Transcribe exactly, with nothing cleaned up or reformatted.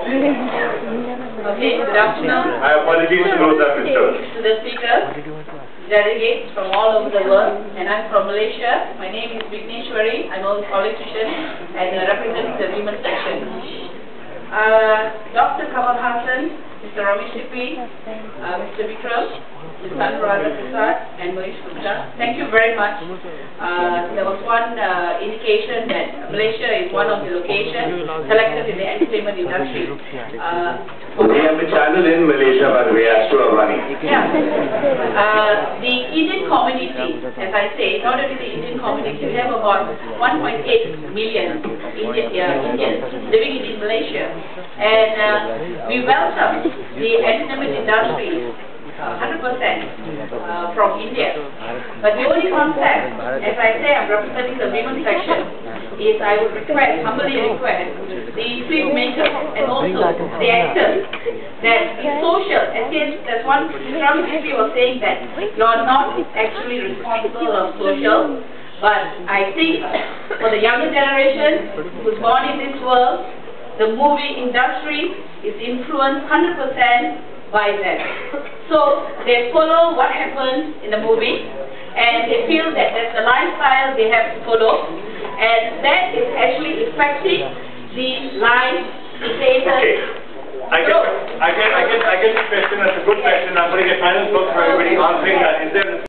Okay, good afternoon. My apologies to those that missed out. To the speakers, delegates from all over the world, and I'm from Malaysia. My name is Vigneshwari. I'm a politician and uh, representing the women's section. Uh, Doctor Kamal Hassan, Mister Ramesh Tipi, uh, Mister Vikram, Mister Anuradha Prasad, and Manish Gupta. Thank you very much. Uh, there was one uh, indication that Malaysia is one of the locations selected in the entertainment industry. Uh, We have a channel in Malaysia, by the way, as to our running. Yeah. Uh, the Indian community, as I say, not only the Indian community, we have about one point eight million Indian, uh, Indians living in Malaysia. And uh, we welcome the entertainment industry one hundred percent uh, from India. But the only concept, as I say, I'm representing the women's section, is I would request, humbly request, the filmmakers and also the actors that is social. As there's one, Mister Ramesh was saying that you are not actually responsible of social, but I think for the younger generation who's born in this world, the movie industry is influenced one hundred percent by them. So they follow what happens in the movie, and they feel that that's the lifestyle they have to follow, and that is actually affecting the life, the status. Okay. I get, I get, I get, I get the question. That's a good question. I'm putting a final book for everybody answering that. Is there